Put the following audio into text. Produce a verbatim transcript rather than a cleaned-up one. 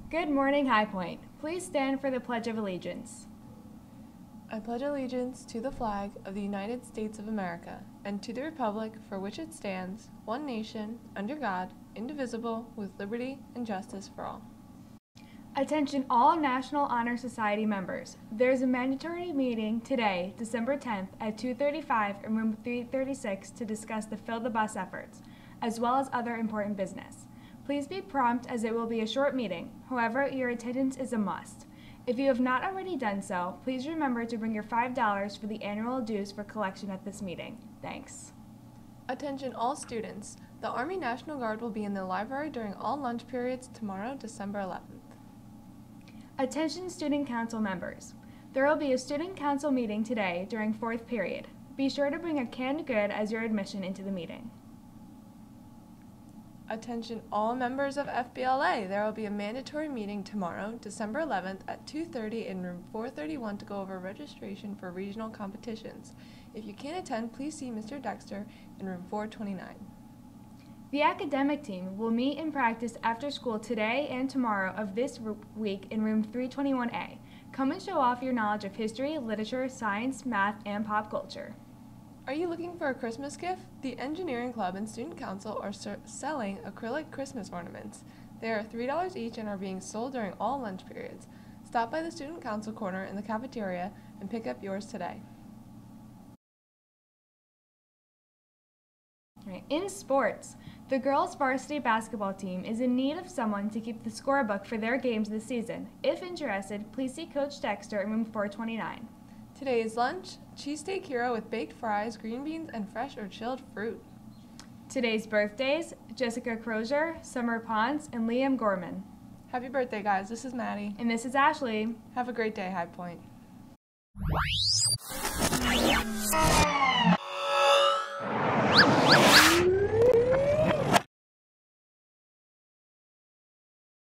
Good morning, High Point. Please stand for the Pledge of Allegiance. I pledge allegiance to the flag of the United States of America and to the republic for which it stands, one nation, under God, indivisible, with liberty and justice for all. Attention all National Honor Society members. There's a mandatory meeting today, December tenth at two thirty-five in room three thirty-six to discuss the Fill the Bus efforts, as well as other important business. Please be prompt as it will be a short meeting. However, your attendance is a must. If you have not already done so, please remember to bring your five dollars for the annual dues for collection at this meeting. Thanks. Attention all students. The Army National Guard will be in the library during all lunch periods tomorrow, December eleventh. Attention Student Council members. There will be a Student Council meeting today during fourth period. Be sure to bring a canned good as your admission into the meeting. Attention all members of F B L A. There will be a mandatory meeting tomorrow, December eleventh at two thirty in room four thirty-one to go over registration for regional competitions. If you can't attend, please see Mister Dexter in room four twenty-nine. The academic team will meet and practice after school today and tomorrow of this week in room three twenty-one A. Come and show off your knowledge of history, literature, science, math, and pop culture. Are you looking for a Christmas gift? The Engineering Club and Student Council are selling acrylic Christmas ornaments. They are three dollars each and are being sold during all lunch periods. Stop by the Student Council corner in the cafeteria and pick up yours today. In sports, the girls' varsity basketball team is in need of someone to keep the scorebook for their games this season. If interested, please see Coach Dexter in room four twenty-nine. Today's lunch, cheesesteak hero with baked fries, green beans, and fresh or chilled fruit. Today's birthdays, Jessica Crozier, Summer Ponce, and Liam Gorman. Happy birthday, guys. This is Maddie. And this is Ashley. Have a great day, High Point.